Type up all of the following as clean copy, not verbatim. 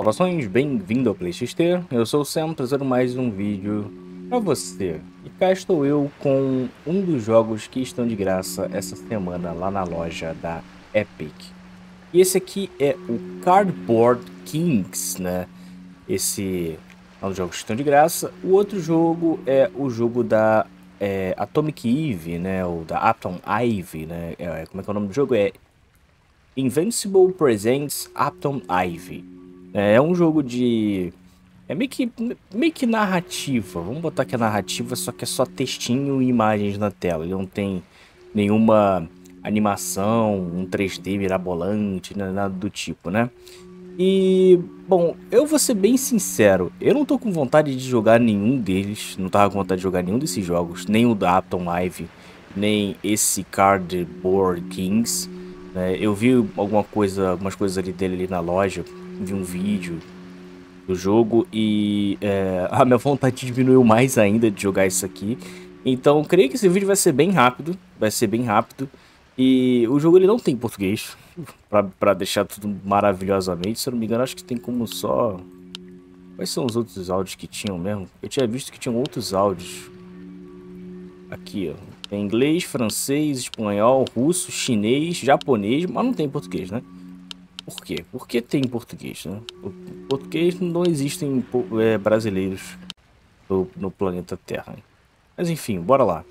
Saudações, bem-vindo ao PlayXT, eu sou o Sam, trazendo mais um vídeo para você. E cá estou eu com um dos jogos que estão de graça essa semana lá na loja da Epic. E esse aqui é o Cardboard Kings, né? Esse é um dos jogos que estão de graça. O outro jogo é o jogo da Atomic Eve, né? Ou da Apton Ivy, né? Como é que é o nome do jogo? É Invincible Presents Apton Ivy. É um jogo de... É meio que narrativa. Vamos botar que é narrativa, só que é só textinho e imagens na tela. Ele não tem nenhuma animação, um 3D mirabolante, nada do tipo, né? E, bom, eu vou ser bem sincero. Eu não tô com vontade de jogar nenhum deles. Não tava com vontade de jogar nenhum desses jogos. Nem o da Apton Ivy, nem esse Cardboard Kings. Eu vi algumas coisas ali dele ali na loja. Vi um vídeo do jogo e a minha vontade diminuiu mais ainda de jogar isso aqui. Então, creio que esse vídeo vai ser bem rápido. Vai ser bem rápido. E o jogo ele não tem português. Pra deixar tudo maravilhosamente. Se eu não me engano, acho que tem como só... Quais são os outros áudios que tinham mesmo? Eu tinha visto que tinham outros áudios. Aqui, ó. Tem inglês, francês, espanhol, russo, chinês, japonês, mas não tem português, né? Por quê? Por que tem português, né? O português não existem brasileiros no planeta Terra. Mas enfim, bora lá.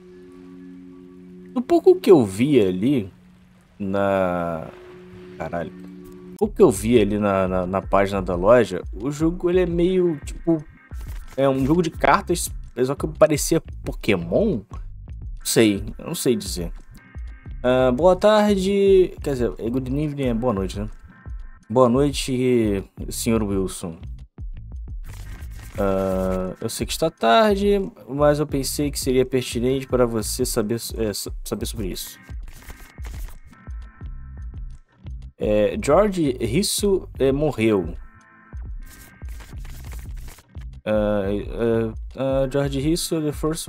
Do pouco que eu vi ali na... Caralho. O pouco que eu vi ali na página da loja, o jogo ele é meio, tipo... É um jogo de cartas, só que parecia Pokémon? Não sei, eu não sei dizer. Boa tarde... Quer dizer, good evening é boa noite, né? Boa noite, senhor Wilson. Eu sei que está tarde, mas eu pensei que seria pertinente para você saber sobre isso. George Risso morreu. George Risso, the first,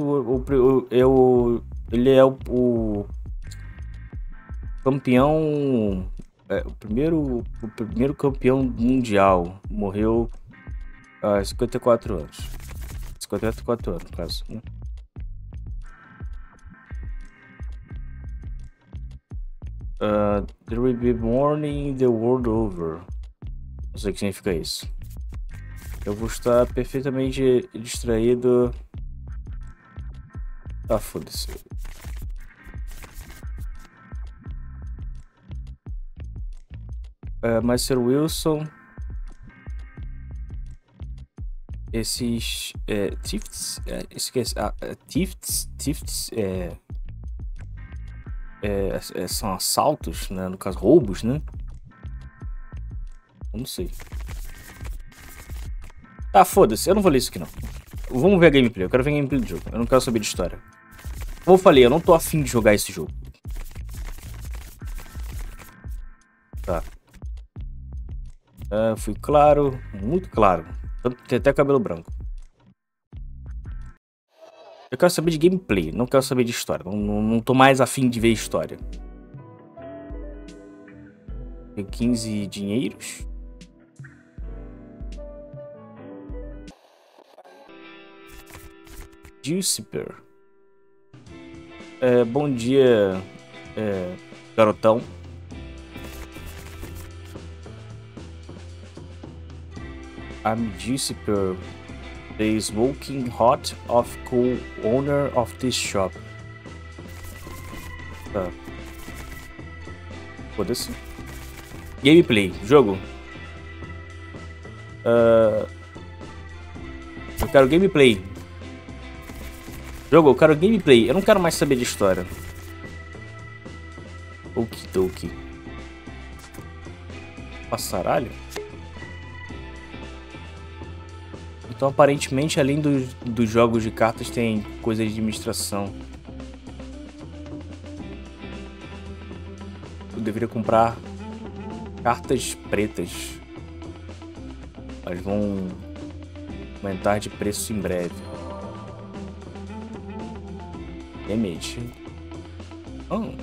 ele é o campeão, o primeiro campeão mundial. Morreu há 54 anos. 54 anos, no caso, né? There will be morning the world over. Não sei o que significa isso. Eu vou estar perfeitamente distraído. Ah, foda-se. Mr. Wilson. Esses thieves, esquece, thieves são assaltos, né? No caso, roubos, né? Eu não sei. Tá, foda-se, eu não vou ler isso aqui não. Vamos ver a gameplay, eu quero ver a gameplay do jogo. Eu não quero saber de história. Como eu falei, eu não tô afim de jogar esse jogo. Tá. Fui claro, muito claro. Tem até cabelo branco. Eu quero saber de gameplay, não quero saber de história. Não tô mais afim de ver história. Tem 15 dinheiros. Juciper. Bom dia, garotão. I'm Juciper, the smoking hot of cool owner of this shop. Tá. Foda-se. Gameplay, jogo. Eu quero gameplay. Jogo, eu quero gameplay. Eu não quero mais saber de história. Okidoki. Passaralho? Então, aparentemente, além dos jogos de cartas, tem coisa de administração. Eu deveria comprar cartas pretas. Elas vão aumentar de preço em breve. Damage. Oh.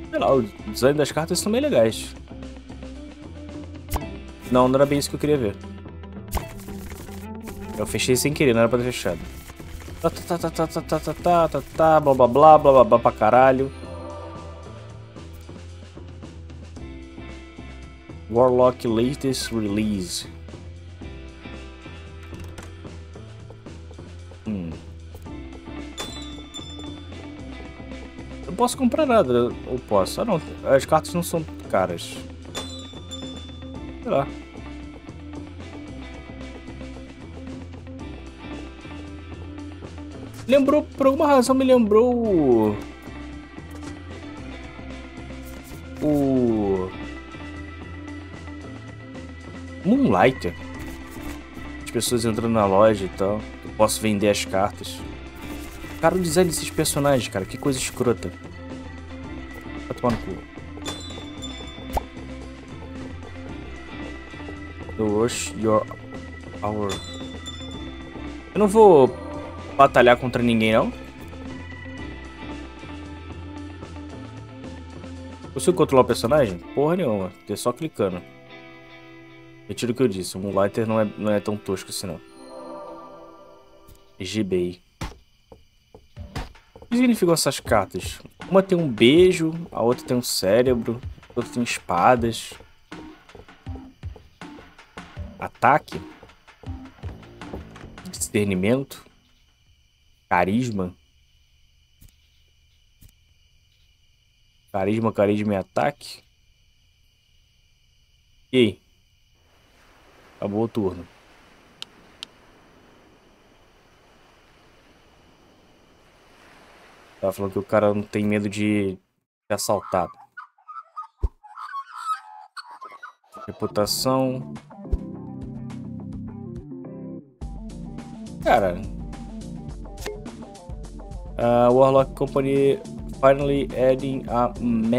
Sei lá, o design das cartas são bem legais. Não, não era bem isso que eu queria ver. Eu fechei sem querer, não era pra ter fechado. Blá blá blá blá blá blá pra caralho. Warlock latest release. Eu posso comprar nada, ou posso? Ah não, as cartas não são caras. Sei lá. Lembrou, por alguma razão me lembrou o Moonlighter. As pessoas entrando na loja e tal. Eu posso vender as cartas. Cara, o design desses personagens, cara, que coisa escrota. Vai tomar no cu. Rush your hour. Eu não vou batalhar contra ninguém, não. Consigo controlar o personagem? Porra nenhuma. É só clicando. Retiro o que eu disse. O Moonlighter não é tão tosco assim, não. eBay. O que significam essas cartas? Uma tem um beijo, a outra tem um cérebro, a outra tem espadas. Ataque. Discernimento. Carisma. Carisma e ataque. E aí? Acabou o turno. Tava falando que o cara não tem medo de ser assaltado. Reputação. Cara. Warlock Company finally adding a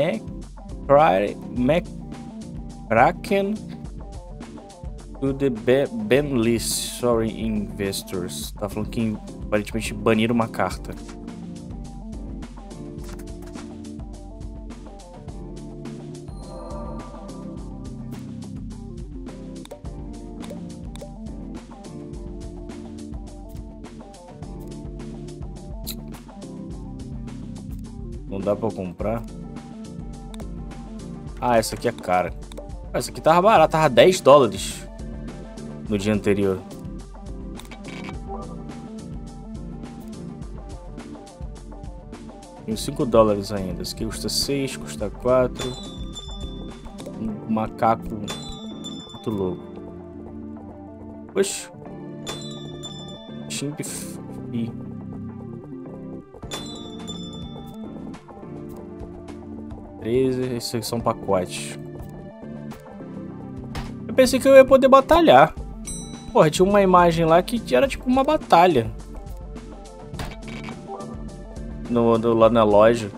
McCracken to the ban list. Sorry, investors. Tá falando que aparentemente baniram uma carta. Não dá pra comprar. Ah, essa aqui é cara. Essa aqui tava barata, tava 10 dólares no dia anterior. Tem 5 dólares ainda. Esse aqui custa 6, custa 4. Um macaco muito louco. Oxe. Chimp Fee. Esses aqui são pacotes. Eu pensei que eu ia poder batalhar. Porra, tinha uma imagem lá que era tipo uma batalha. Lá na loja.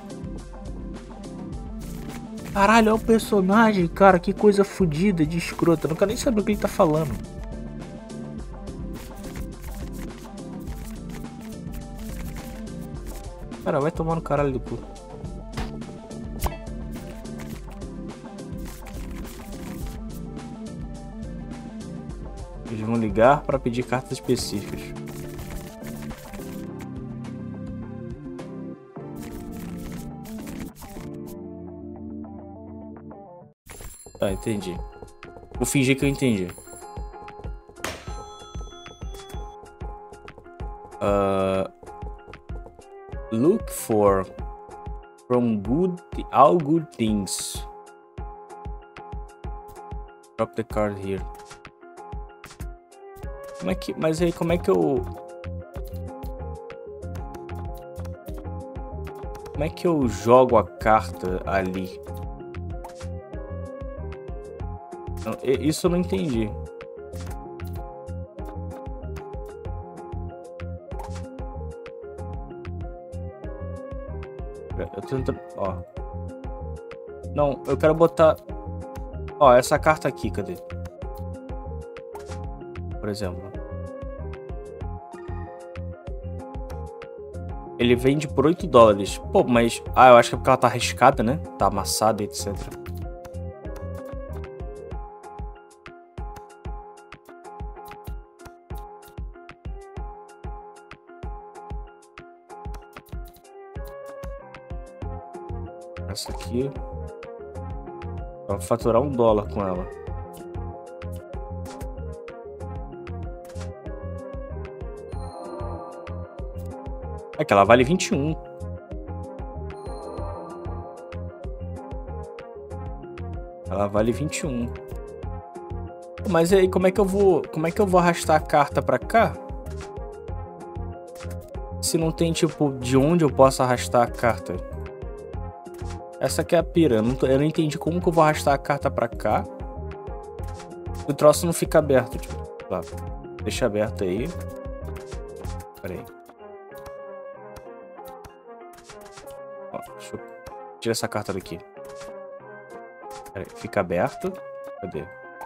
Caralho, olha o personagem, cara. Que coisa fodida de escrota. Eu não quero nem saber o que ele tá falando. Cara, vai tomar no caralho do cu. Eles vão ligar para pedir cartas específicas. Tá, entendi. Vou fingir que eu entendi. Look for from all good things. Drop the card here. Mas aí como é que eu jogo a carta ali? Isso eu não entendi. Eu tô tentando, ó. Não, eu quero botar, ó, essa carta aqui, cadê? Por exemplo. Ele vende por 8 dólares. Pô, mas... Ah, eu acho que é porque ela tá arriscada, né? Tá amassada, etc. Essa aqui... Eu vou faturar $1 com ela. Aqui, ela vale 21. Ela vale 21. Mas aí, como é que eu vou arrastar a carta pra cá? Se não tem, tipo, de onde eu posso arrastar a carta. Essa aqui é a pira. Eu não entendi como que eu vou arrastar a carta pra cá. O troço não fica aberto, tipo. Lá. Deixa aberto aí. Pera aí. Ó, deixa eu tirar essa carta daqui. Pera aí. Fica aberto. Cadê?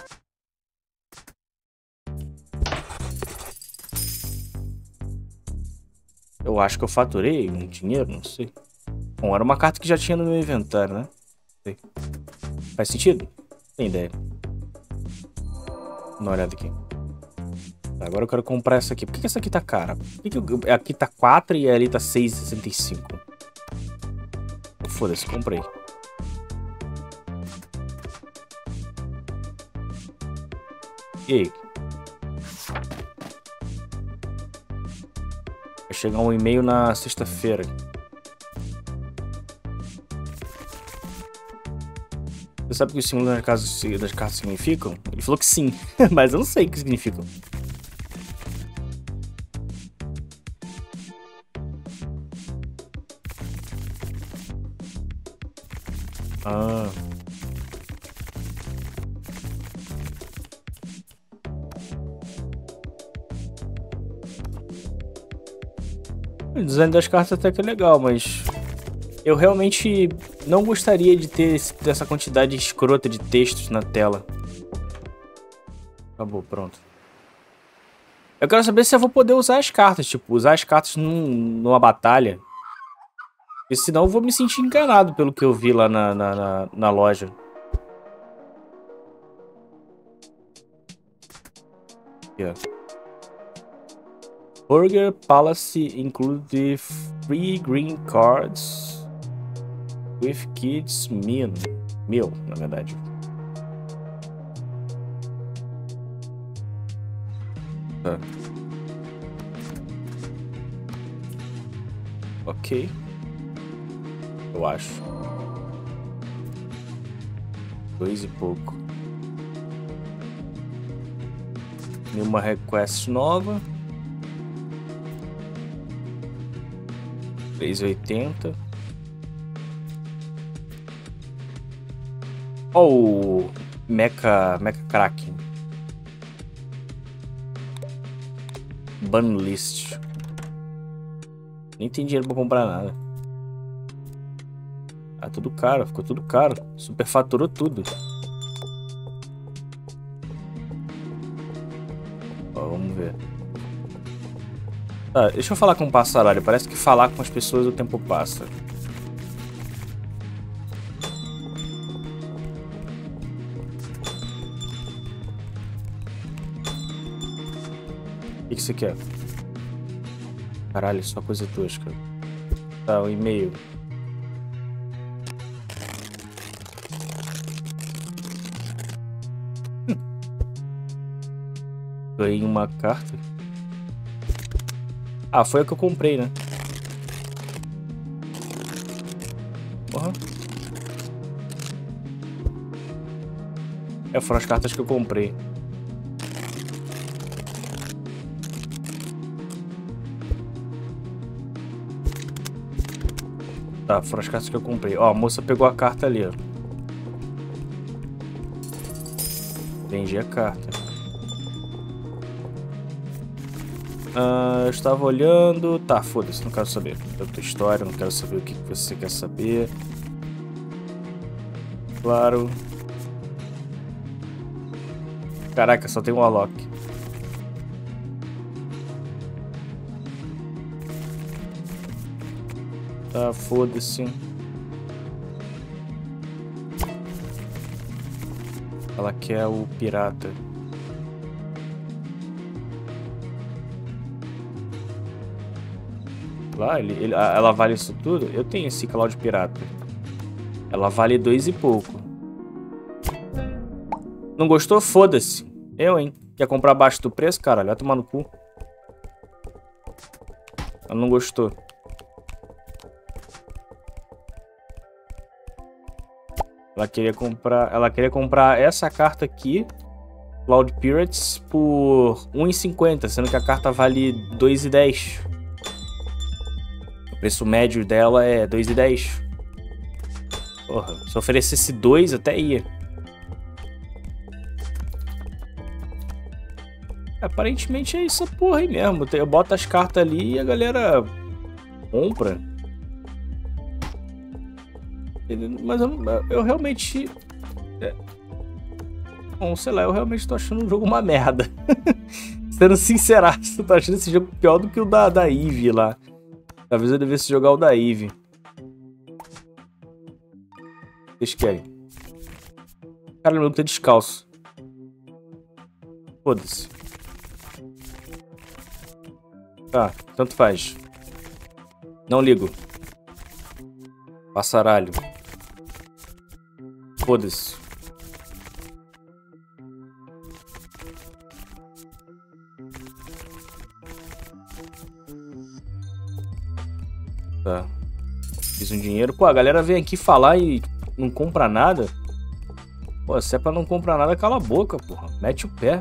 Eu acho que eu faturei um dinheiro, não sei. Bom, era uma carta que já tinha no meu inventário, né? Sei. Faz sentido? Tem ideia. Dá uma olhada aqui. Agora eu quero comprar essa aqui. Por que essa aqui tá cara? Por que aqui tá 4 e ali tá 6,65? Foda-se, comprei. E aí? Vai chegar um e-mail na sexta-feira. Você sabe o que os símbolos das cartas significam? Ele falou que sim, mas eu não sei o que significam. Ah. O design das cartas até que é legal, mas eu realmente não gostaria de ter essa quantidade escrota de textos na tela. Acabou, pronto. Eu quero saber se eu vou poder usar as cartas, tipo, usar as cartas numa batalha. Porque senão eu vou me sentir enganado pelo que eu vi lá na loja. Aqui, ó. Burger Palace include free green cards with kids meal, na verdade. Tá. Ok. Eu acho. 2 e pouco. Nenhuma request nova. 3,80. Oh, Mecha Kraken. Ban list. Nem tem dinheiro pra comprar nada. Ah, tudo caro, ficou tudo caro. Superfaturou tudo. Ó, vamos ver. Tá, deixa eu falar com o passarário. Parece que falar com as pessoas o tempo passa. O que você quer? Caralho, só coisa tosca. Tá, o e-mail. Ganhei uma carta. Ah, foi a que eu comprei, né? Porra. É, foram as cartas que eu comprei. Tá, foram as cartas que eu comprei. Ó, a moça pegou a carta ali, ó. Vendi a carta. Eu estava olhando... Tá, foda-se, não quero saber da tua história, não quero saber o que você quer saber. Claro. Caraca, só tem um Warlock. Tá, foda-se. Ela quer o pirata. Lá, ela vale isso tudo? Eu tenho esse Cloud Pirata. Ela vale 2 e pouco. Não gostou? Foda-se. Eu, hein? Quer comprar abaixo do preço, caralho? Vai tomar no cu. Ela não gostou. Ela queria comprar essa carta aqui, Cloud Pirates, por 1,50, sendo que a carta vale 2,10. O preço médio dela é 2,10. Porra, se eu oferecesse 2 até ia. Aparentemente é essa porra aí mesmo. Eu boto as cartas ali e a galera compra. Mas eu realmente... Bom, sei lá, eu realmente tô achando o jogo uma merda. Sendo sinceraço, eu tô achando esse jogo pior do que o da Eve lá. Talvez eu devesse jogar o da Eve. O que vocês querem? Cara, o meu tá descalço. Foda-se. Tá, tanto faz. Não ligo. Passaralho. Foda-se. Tá. Fiz um dinheiro. Pô, a galera vem aqui falar e não compra nada. Pô, se é pra não comprar nada, cala a boca, porra. Mete o pé.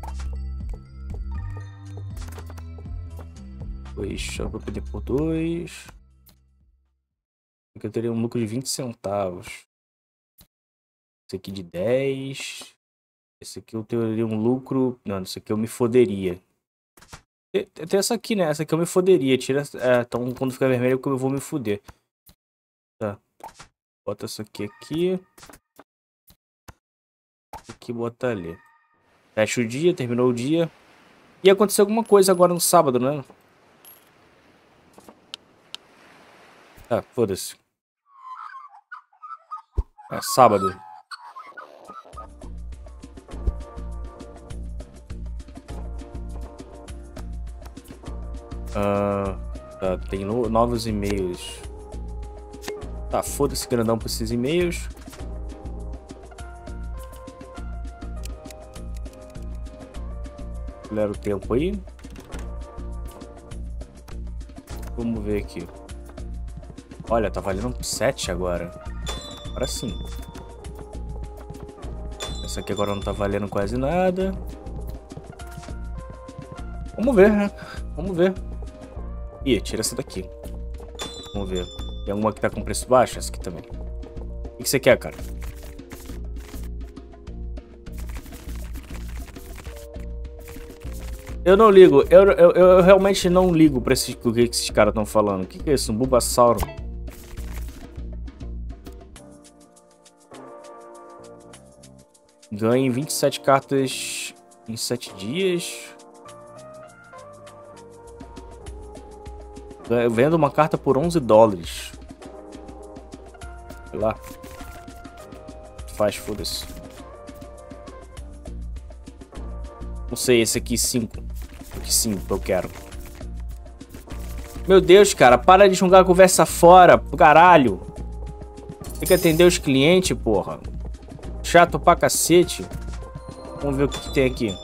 Deixa eu perder por 2. Aqui eu teria um lucro de 20 centavos. Esse aqui de 10. Esse aqui eu teria um lucro... Não, esse aqui eu me foderia. Tem essa aqui, né? Essa aqui eu me foderia. Tira... então quando ficar vermelho eu vou me foder. Tá. Bota isso aqui. Aqui, bota ali. Fecha o dia, terminou o dia. E aconteceu alguma coisa agora no sábado, né? Tá, foda-se. É sábado. Tá, tem novos e-mails. Tá, foda-se grandão pra esses e-mails. Acelera o tempo aí. Vamos ver aqui. Olha, tá valendo 7 agora. Agora sim. Essa aqui agora não tá valendo quase nada. Vamos ver, né? Vamos ver. Ih, tira essa daqui. Vamos ver. Tem alguma que tá com preço baixo? Essa aqui também. O que você quer, cara? Eu não ligo. Eu realmente não ligo pra o que esses caras estão falando. O que é isso? Um Bulbasauro? Ganhe 27 cartas em 7 dias. Eu vendo uma carta por 11 dólares. Sei lá. Faz, foda-se. Não sei, esse aqui 5. Aqui 5 eu quero. Meu Deus, cara, para de jogar a conversa fora, caralho. Tem que atender os clientes, porra. Chato pra cacete. Vamos ver o que tem aqui.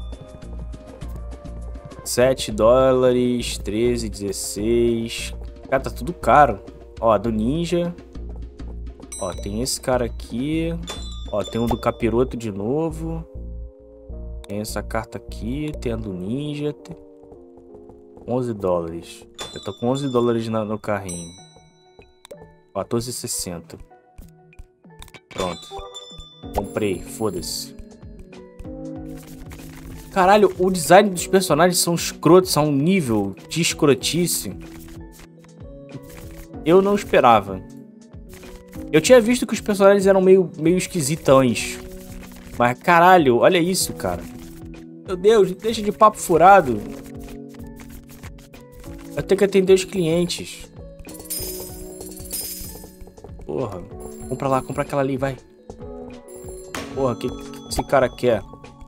7 dólares, 13, 16. Cara, tá tudo caro. Ó, do Ninja. Ó, tem esse cara aqui. Ó, tem um do Capiroto de novo. Tem essa carta aqui. Tem a do Ninja. 11 dólares. Eu tô com 11 dólares no carrinho. 14,60. Pronto. Comprei, foda-se. Caralho, o design dos personagens são escrotos, são um nível de escrotice. Eu não esperava. Eu tinha visto que os personagens eram meio esquisitões. Mas caralho, olha isso, cara. Meu Deus, deixa de papo furado. Eu tenho que atender os clientes. Porra. Compra lá, compra aquela ali, vai. Porra, o que esse cara quer?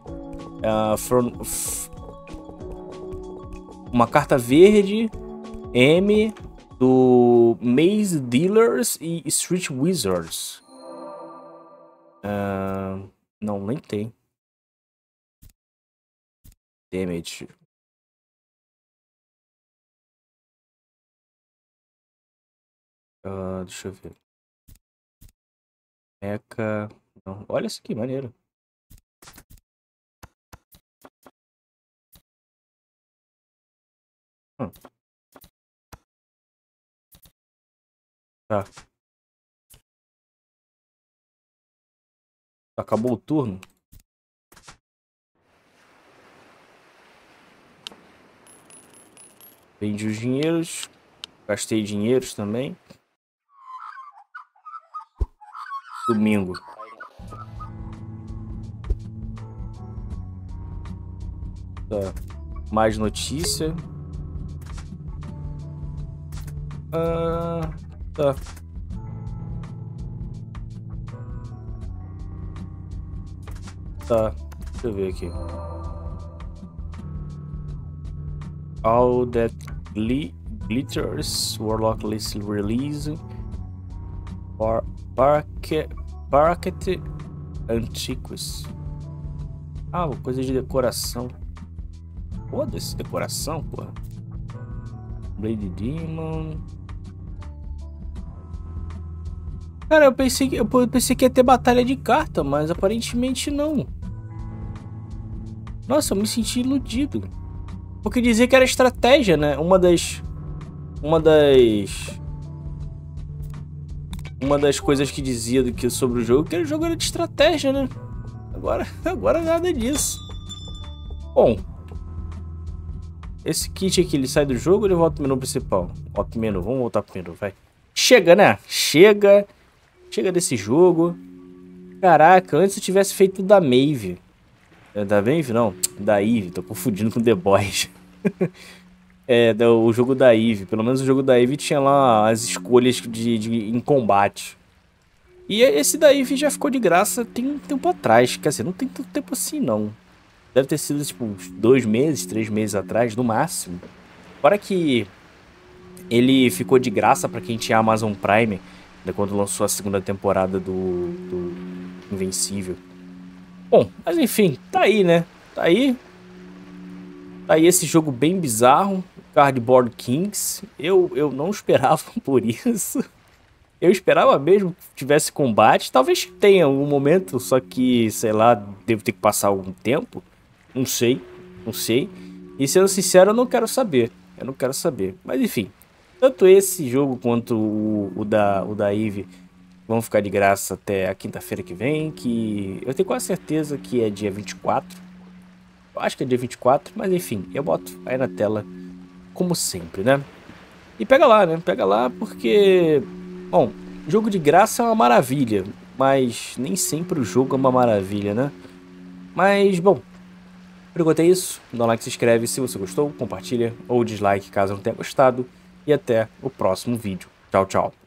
Uma carta verde. M. Do Maze Dealers e Street Wizards. Não, nem tem. Damage. Deixa eu ver. Mecha. Não. Olha isso aqui, maneiro. Tá. Acabou o turno. Vendi os dinheiros. Gastei dinheiros também. Domingo. Tá. Mais notícia. Tá. Tá. Deixa eu ver aqui. All that glitters. Warlock list release. Paraket Antiquus. Coisa de decoração. Foda-se, decoração, porra. Blade Demon. Cara, eu pensei que ia ter batalha de carta, mas aparentemente não. Nossa, eu me senti iludido. Porque dizia que era estratégia, né? Uma das coisas que dizia sobre o jogo, que o jogo era de estratégia, né? Agora nada disso. Bom, esse kit aqui, ele sai do jogo ou ele volta pro menu principal? Volta pro menu, vamos voltar pro menu, vai. Chega, né? Chega desse jogo. Caraca, antes eu tivesse feito da Maeve. Da Maeve? Não, da Eve, tô confundindo com The Boys. O jogo da Eve. Pelo menos o jogo da Eve tinha lá as escolhas em combate. E esse da Eve já ficou de graça tem um tempo atrás. Quer dizer, não tem tanto tempo assim, não. Deve ter sido, tipo, 2 meses, 3 meses atrás, no máximo. Fora que ele ficou de graça pra quem tinha Amazon Prime, né, quando lançou a segunda temporada do Invencível. Bom, mas enfim, tá aí, né? Tá aí esse jogo bem bizarro, Cardboard Kings. Eu não esperava por isso. Eu esperava mesmo que tivesse combate. Talvez tenha algum momento, só que, sei lá, devo ter que passar algum tempo. Não sei. E sendo sincero, eu não quero saber. Mas enfim, tanto esse jogo quanto o da Eve vão ficar de graça até a quinta-feira que vem, que eu tenho quase certeza que é dia 24. Eu acho que é dia 24, mas enfim, eu boto aí na tela como sempre, né? E pega lá, né? Pega lá porque, bom, jogo de graça é uma maravilha, mas nem sempre o jogo é uma maravilha, né? Mas, bom, por enquanto é isso. Dá um like, se inscreve se você gostou, compartilha ou dislike caso não tenha gostado. E até o próximo vídeo. Tchau, tchau.